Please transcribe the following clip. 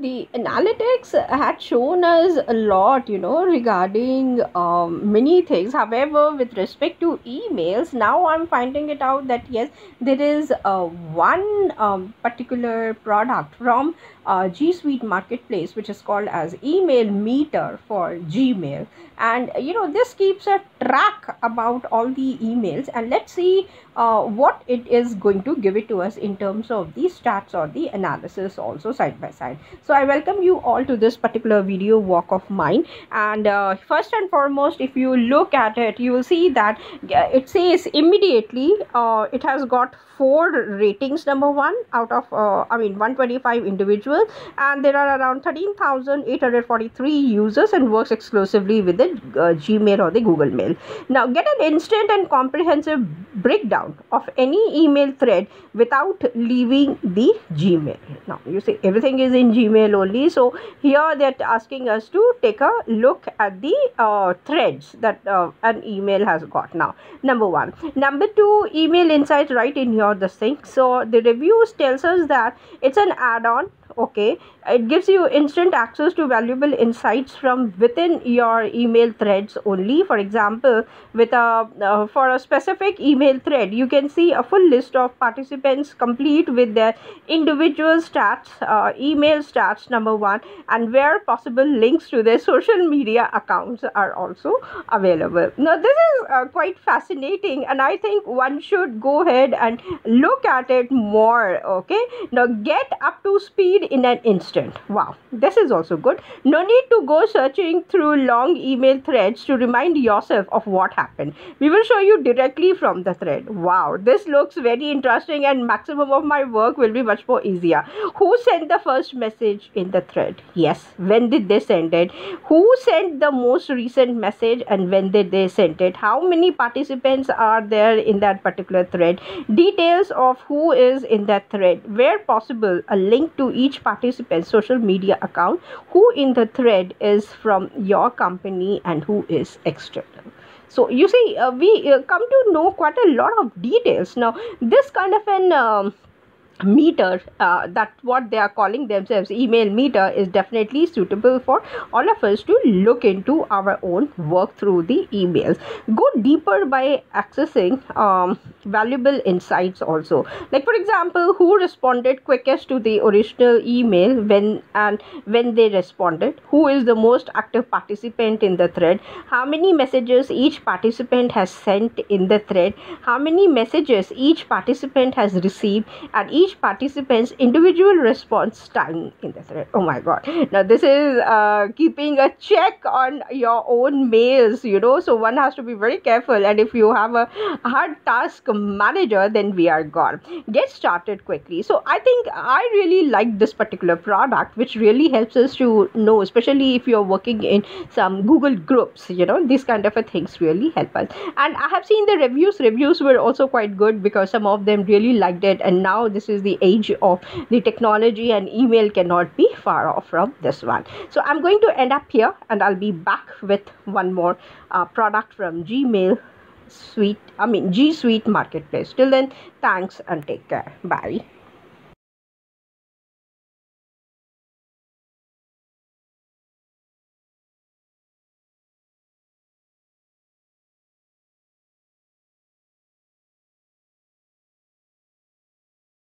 the analytics had shown us a lot, regarding many things. However, with respect to emails, now I'm finding it out that yes, there is one particular product from G Suite Marketplace, which is called as Email Meter for Gmail. And this keeps a track about all the emails, and let's see what it is going to give it to us in terms of the stats or the analysis also side by side. So I welcome you all to this particular video walk of mine. And first and foremost, if you look at it, you will see that it says immediately it has got 4 ratings, number one, out of 125 individuals, and there are around 13,843 users, and works exclusively with the Gmail or the Google Mail. Now get an instant and comprehensive breakdown of any email thread without leaving the Gmail. Now you see everything is in Gmail only, so here they're asking us to take a look at the threads that an email has got. Now number one. Number two, email insights right in your this thing. So the reviews tells us that it's an add-on. Okay, it gives you instant access to valuable insights from within your email threads only. For example, with a for a specific email thread, you can see a full list of participants complete with their individual stats, email stats, number one, and where possible links to their social media accounts are also available. Now this is quite fascinating, and I think one should go ahead and look at it more. Okay, now get up to speed in an instant. Wow, this is also good. No need to go searching through long email threads to remind yourself of what happened. We will show you directly from the thread. Wow, this looks very interesting, and maximum of my work will be much more easier. Who sent the first message in the thread? Yes, when did they send it? Who sent the most recent message, and when did they send it? How many participants are there in that particular thread? Details of who is in that thread. Where possible, a link to each participant's social media account, who in the thread is from your company and who is external. So you see, we come to know quite a lot of details. Now this kind of an meter, that what they are calling themselves, email meter, is definitely suitable for all of us to look into our own work through the emails. Go deeper by accessing valuable insights also, like for example, who responded quickest to the original email, when they responded, who is the most active participant in the thread, how many messages each participant has sent in the thread, how many messages each participant has received, and each participant's individual response time in the thread. Oh my god, now this is keeping a check on your own mails, so one has to be very careful, and if you have a hard task manager, then we are gone. Get started quickly. So I think I really like this particular product, which really helps us to know, especially if you're working in some Google groups, these kind of things really help us. And I have seen the reviews were also quite good, because some of them really liked it, and now this is the age of the technology, and email cannot be far off from this one. So I'm going to end up here, and I'll be back with one more product from G Suite Marketplace. Till then, thanks and take care. Bye.